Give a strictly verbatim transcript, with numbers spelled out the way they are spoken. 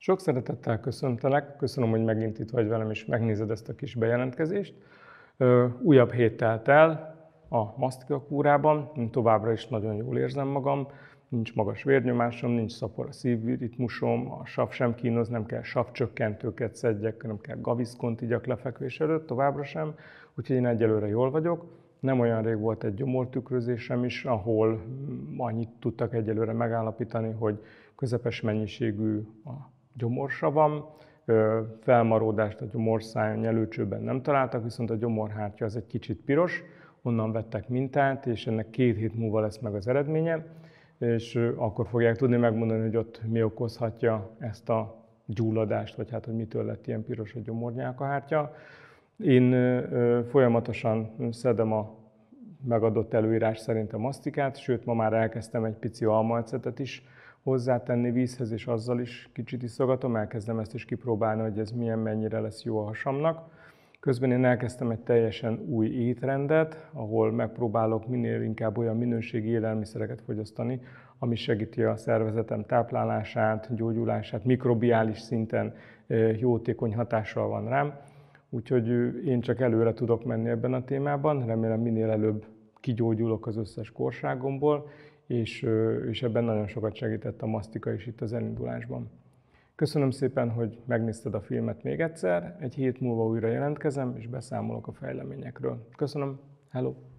Sok szeretettel köszöntelek, köszönöm, hogy megint itt vagy velem, és megnézed ezt a kis bejelentkezést. Újabb hét telt el a masztikakúrában, én továbbra is nagyon jól érzem magam, nincs magas vérnyomásom, nincs szapor a szívritmusom, a sav sem kínoz, nem kell savcsökkentőket szedjek, nem kell gaviszkont igyak lefekvés előtt, továbbra sem, úgyhogy én egyelőre jól vagyok. Nem olyan rég volt egy gyomortükrözésem is, ahol annyit tudtak egyelőre megállapítani, hogy közepes mennyiségű a gyomorsavam, felmaródást a gyomorszájon, nyelőcsőben nem találtak, viszont a gyomorhártya az egy kicsit piros, onnan vettek mintát, és ennek két hét múlva lesz meg az eredménye, és akkor fogják tudni megmondani, hogy ott mi okozhatja ezt a gyulladást, vagy hát, hogy mitől lett ilyen piros a gyomornyálkahártya. Én folyamatosan szedem a megadott előírás szerint a masztikát, sőt, ma már elkezdtem egy pici almaecetet is hozzátenni vízhez, és azzal is kicsit iszogatom, elkezdem ezt is kipróbálni, hogy ez milyen, mennyire lesz jó a hasamnak. Közben én elkezdtem egy teljesen új étrendet, ahol megpróbálok minél inkább olyan minőségi élelmiszereket fogyasztani, ami segíti a szervezetem táplálását, gyógyulását, mikrobiális szinten jótékony hatással van rám. Úgyhogy én csak előre tudok menni ebben a témában, remélem minél előbb kigyógyulok az összes korságomból, és, és ebben nagyon sokat segített a masztika is itt az elindulásban. Köszönöm szépen, hogy megnézted a filmet még egyszer, egy hét múlva újra jelentkezem, és beszámolok a fejleményekről. Köszönöm, hello!